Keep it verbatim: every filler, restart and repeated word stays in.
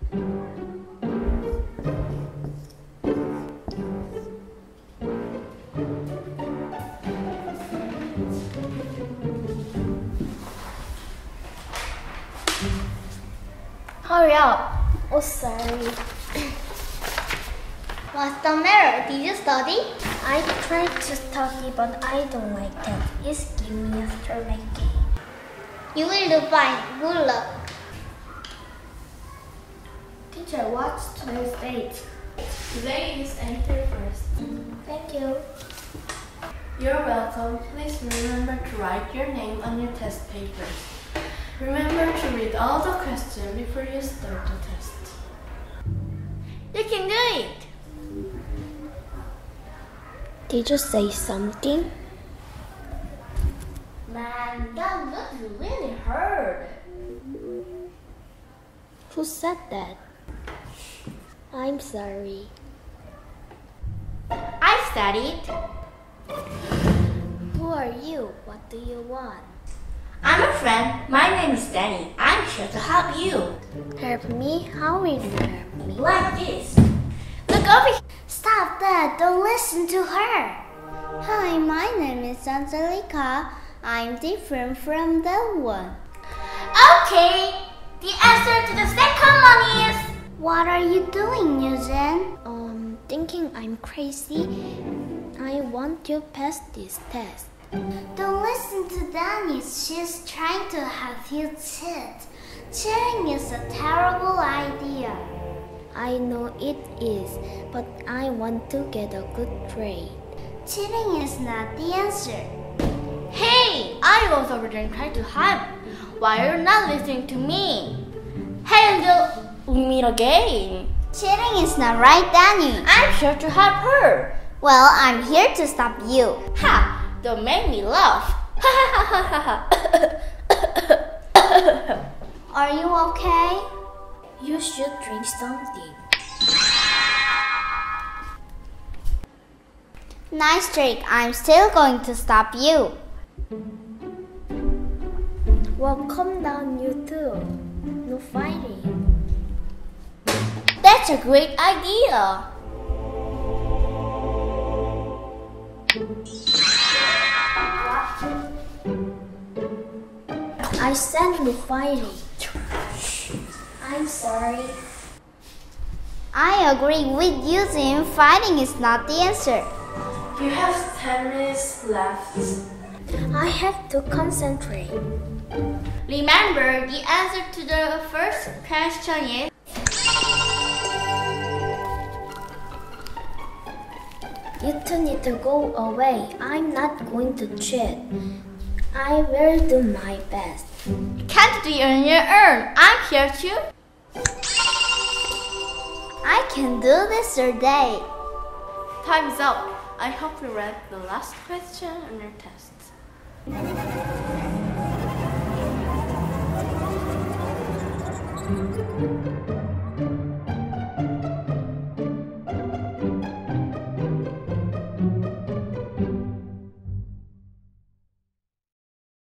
Hurry up. Oh, sorry. What's the matter? Did you study? I tried to study, but I don't like that. It's giving me a stomach. You will do fine. Good luck. Teacher, what's today's date? Today is April first. Thank you. You're welcome. Please remember to write your name on your test papers. Remember to read all the questions before you start the test. You can do it. Did you say something? Man, that looks really hard. Who said that? I'm sorry. I studied. Who are you? What do you want? I'm a friend. My name is Danny. I'm here to help you. Help me? How will you help me? Like this. Look over here. Stop that. Don't listen to her. Hi, my name is Angelica. I'm different from that one. Okay. The answer to the second one is... What are you doing, Eugene? Um, thinking I'm crazy. I want to pass this test. Don't listen to Danny. She's trying to have you cheat. Cheating is a terrible idea. I know it is, but I want to get a good grade. Cheating is not the answer. Hey, I was over there trying to help. Why are you not listening to me? Hey, Angel, we meet again. Cheating is not right, Danny. I'm sure to help her. Well, I'm here to stop you. Ha! Don't make me laugh. Are you okay? You should drink something. Nice trick. I'm still going to stop you. Well, calm down, you two. No fighting. That's a great idea. I said no fighting. I'm sorry. I agree with you, Jim. Fighting is not the answer. You have ten minutes left. I have to concentrate. Remember, the answer to the first question is... You two need to go away. I'm not going to cheat. I will do my best. You can't do it on your own. I'm here to... I can do this all day. Time's up. I hope you read the last question on your test.